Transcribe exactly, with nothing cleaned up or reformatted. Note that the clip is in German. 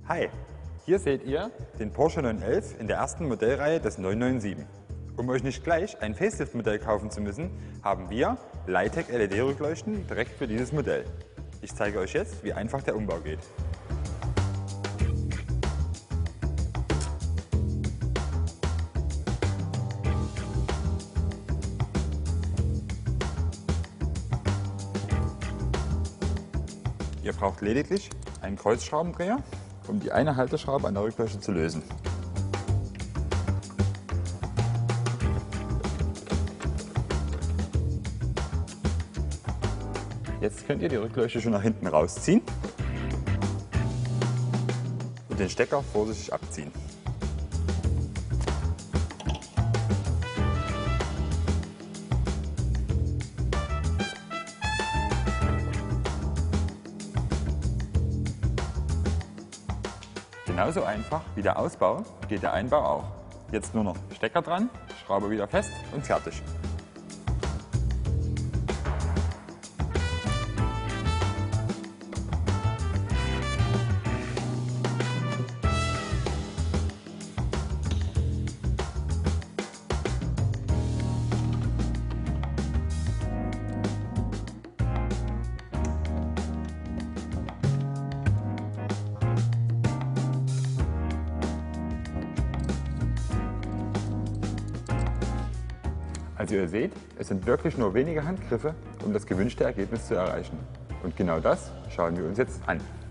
Hi, hier seht ihr den Porsche neun elf in der ersten Modellreihe des neun neun sieben. Um euch nicht gleich ein Facelift-Modell kaufen zu müssen, haben wir Lightec L E D-Rückleuchten direkt für dieses Modell. Ich zeige euch jetzt, wie einfach der Umbau geht. Ihr braucht lediglich einen Kreuzschraubendreher, um die eine Halteschraube an der Rückleuchte zu lösen. Jetzt könnt ihr die Rückleuchte schon nach hinten rausziehen und den Stecker vorsichtig abziehen. Genauso einfach wie der Ausbau geht der Einbau auch. Jetzt nur noch Stecker dran, Schraube wieder fest und fertig. Also ihr seht, es sind wirklich nur wenige Handgriffe, um das gewünschte Ergebnis zu erreichen. Und genau das schauen wir uns jetzt an.